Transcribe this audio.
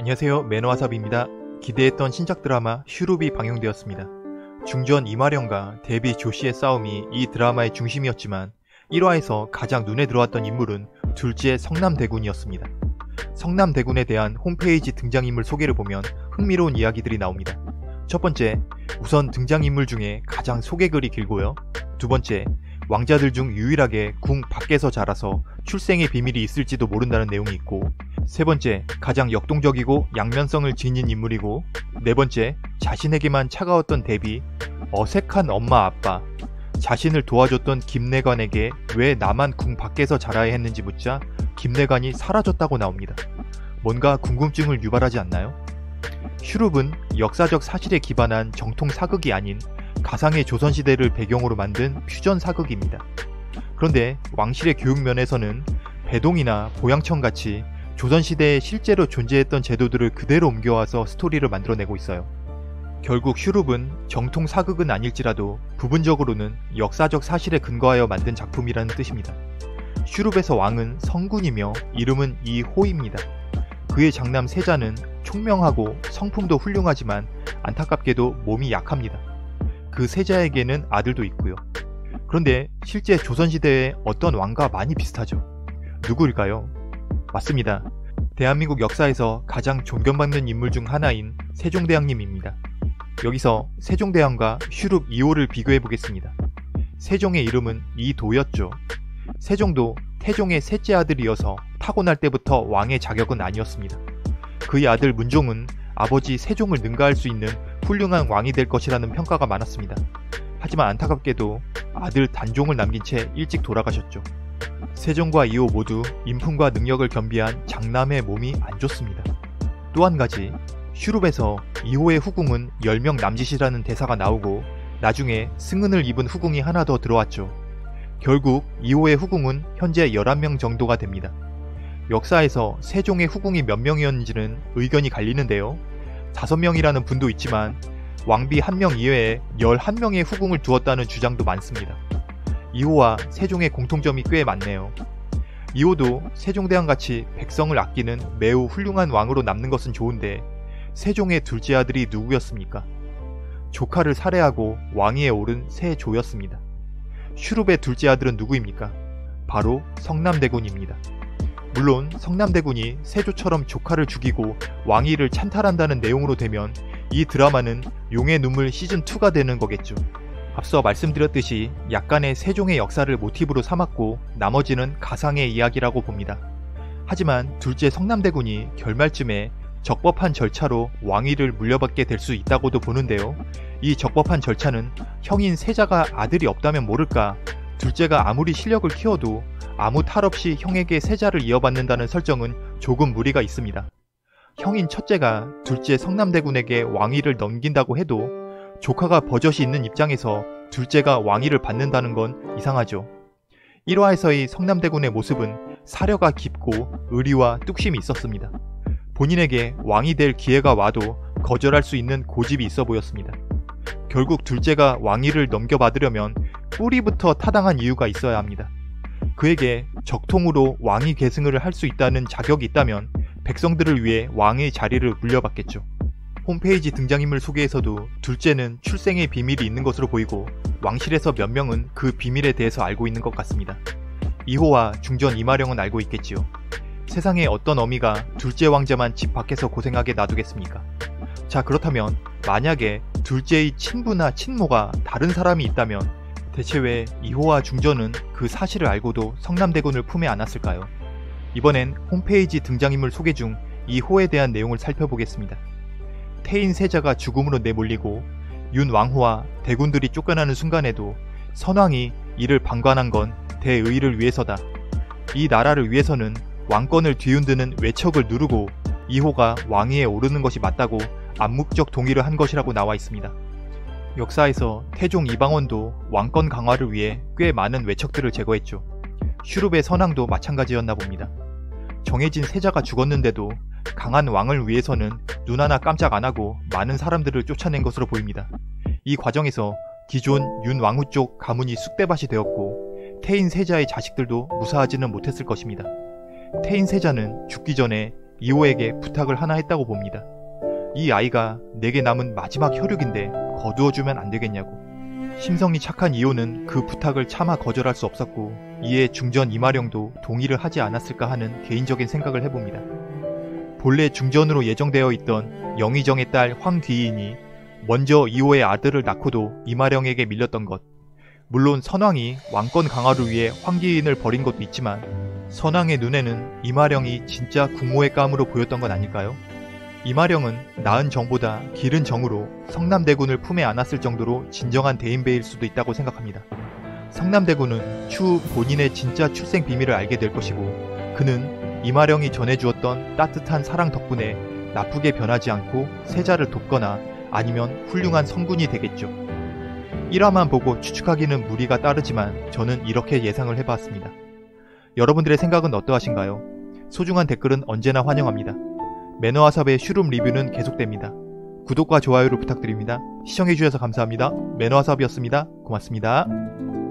안녕하세요, 매너와삽입니다. 기대했던 신작 드라마 슈룹이 방영되었습니다. 중전 이마령과 데뷔 조시의 싸움이 이 드라마의 중심이었지만 1화에서 가장 눈에 들어왔던 인물은 둘째 성남대군이었습니다. 성남대군에 대한 홈페이지 등장인물 소개를 보면 흥미로운 이야기들이 나옵니다. 첫 번째, 우선 등장인물 중에 가장 소개글이 길고요. 두 번째, 왕자들 중 유일하게 궁 밖에서 자라서 출생의 비밀이 있을지도 모른다는 내용이 있고, 세 번째, 가장 역동적이고 양면성을 지닌 인물이고, 네 번째, 자신에게만 차가웠던 대비, 어색한 엄마 아빠, 자신을 도와줬던 김내관에게 왜 나만 궁 밖에서 자라야 했는지 묻자 김내관이 사라졌다고 나옵니다. 뭔가 궁금증을 유발하지 않나요? 슈룹은 역사적 사실에 기반한 정통 사극이 아닌 가상의 조선시대를 배경으로 만든 퓨전 사극입니다. 그런데 왕실의 교육면에서는 배동이나 보양청같이 조선시대에 실제로 존재했던 제도들을 그대로 옮겨와서 스토리를 만들어내고 있어요. 결국 슈룹은 정통 사극은 아닐지라도 부분적으로는 역사적 사실에 근거하여 만든 작품이라는 뜻입니다. 슈룹에서 왕은 성군이며 이름은 이호입니다. 그의 장남 세자는 총명하고 성품도 훌륭하지만 안타깝게도 몸이 약합니다. 그 세자에게는 아들도 있고요. 그런데 실제 조선시대의 어떤 왕과 많이 비슷하죠. 누구일까요? 맞습니다. 대한민국 역사에서 가장 존경받는 인물 중 하나인 세종대왕님입니다. 여기서 세종대왕과 슈룹 이호를 비교해보겠습니다. 세종의 이름은 이도였죠. 세종도 태종의 셋째 아들이어서 타고날 때부터 왕의 자격은 아니었습니다. 그의 아들 문종은 아버지 세종을 능가할 수 있는 훌륭한 왕이 될 것이라는 평가가 많았습니다. 하지만 안타깝게도 아들 단종을 남긴 채 일찍 돌아가셨죠. 세종과 이호 모두 인품과 능력을 겸비한 장남의 몸이 안 좋습니다. 또 한 가지, 슈룹에서 이호의 후궁은 10명 남짓이라는 대사가 나오고 나중에 승은을 입은 후궁이 하나 더 들어왔죠. 결국 이호의 후궁은 현재 11명 정도가 됩니다. 역사에서 세종의 후궁이 몇 명이었는지는 의견이 갈리는데요. 5명이라는 분도 있지만 왕비 1명 이외에 11명의 후궁을 두었다는 주장도 많습니다. 이호와 세종의 공통점이 꽤 많네요. 이호도 세종대왕같이 백성을 아끼는 매우 훌륭한 왕으로 남는 것은 좋은데 세종의 둘째 아들이 누구였습니까? 조카를 살해하고 왕위에 오른 세조였습니다. 슈룹의 둘째 아들은 누구입니까? 바로 성남대군입니다. 물론 성남대군이 세조처럼 조카를 죽이고 왕위를 찬탈한다는 내용으로 되면 이 드라마는 용의 눈물 시즌2가 되는 거겠죠. 앞서 말씀드렸듯이 약간의 세종의 역사를 모티브로 삼았고 나머지는 가상의 이야기라고 봅니다. 하지만 둘째 성남대군이 결말쯤에 적법한 절차로 왕위를 물려받게 될 수 있다고도 보는데요. 이 적법한 절차는 형인 세자가 아들이 없다면 모를까 둘째가 아무리 실력을 키워도 아무 탈 없이 형에게 세자를 이어받는다는 설정은 조금 무리가 있습니다. 형인 첫째가 둘째 성남대군에게 왕위를 넘긴다고 해도 조카가 버젓이 있는 입장에서 둘째가 왕위를 받는다는 건 이상하죠. 1화에서의 성남대군의 모습은 사려가 깊고 의리와 뚝심이 있었습니다. 본인에게 왕이 될 기회가 와도 거절할 수 있는 고집이 있어 보였습니다. 결국 둘째가 왕위를 넘겨받으려면 뿌리부터 타당한 이유가 있어야 합니다. 그에게 적통으로 왕위 계승을 할 수 있다는 자격이 있다면 백성들을 위해 왕의 자리를 물려받겠죠. 홈페이지 등장인물 소개에서도 둘째는 출생의 비밀이 있는 것으로 보이고 왕실에서 몇 명은 그 비밀에 대해서 알고 있는 것 같습니다. 이호와 중전 이마령은 알고 있겠지요. 세상에 어떤 어미가 둘째 왕자만 집 밖에서 고생하게 놔두겠습니까? 자, 그렇다면 만약에 둘째의 친부나 친모가 다른 사람이 있다면 대체 왜 이호와 중전은 그 사실을 알고도 성남대군을 품에 안았을까요? 이번엔 홈페이지 등장인물 소개 중 이호에 대한 내용을 살펴보겠습니다. 태인 세자가 죽음으로 내몰리고 윤왕후와 대군들이 쫓겨나는 순간에도 선왕이 이를 방관한 건 대의를 위해서다. 이 나라를 위해서는 왕권을 뒤흔드는 외척을 누르고 이호가 왕위에 오르는 것이 맞다고 암묵적 동의를 한 것이라고 나와 있습니다. 역사에서 태종 이방원도 왕권 강화를 위해 꽤 많은 외척들을 제거했죠. 슈룹의 선왕도 마찬가지였나 봅니다. 정해진 세자가 죽었는데도 강한 왕을 위해서는 눈 하나 깜짝 안 하고 많은 사람들을 쫓아낸 것으로 보입니다. 이 과정에서 기존 윤왕후 쪽 가문이 쑥대밭이 되었고 태인 세자의 자식들도 무사하지는 못했을 것입니다. 태인 세자는 죽기 전에 이호에게 부탁을 하나 했다고 봅니다. 이 아이가 내게 남은 마지막 혈육인데 거두어주면 안 되겠냐고. 심성이 착한 이호는 그 부탁을 차마 거절할 수 없었고, 이에 중전 이마령도 동의를 하지 않았을까 하는 개인적인 생각을 해봅니다. 본래 중전으로 예정되어 있던 영의정의 딸 황귀인이 먼저 이호의 아들을 낳고도 이마령에게 밀렸던 것. 물론 선왕이 왕권 강화를 위해 황귀인을 버린 것도 있지만 선왕의 눈에는 이마령이 진짜 국모의 감으로 보였던 건 아닐까요? 이마령은 낳은 정보다 기른 정으로 성남대군을 품에 안았을 정도로 진정한 대인배일 수도 있다고 생각합니다. 성남대군은 추후 본인의 진짜 출생 비밀을 알게 될 것이고, 그는 이마령이 전해주었던 따뜻한 사랑 덕분에 나쁘게 변하지 않고 세자를 돕거나 아니면 훌륭한 성군이 되겠죠. 1화만 보고 추측하기는 무리가 따르지만 저는 이렇게 예상을 해봤습니다. 여러분들의 생각은 어떠하신가요? 소중한 댓글은 언제나 환영합니다. 매너와삽의 슈룸 리뷰는 계속됩니다. 구독과 좋아요를 부탁드립니다. 시청해주셔서 감사합니다. 매너와삽이었습니다. 고맙습니다.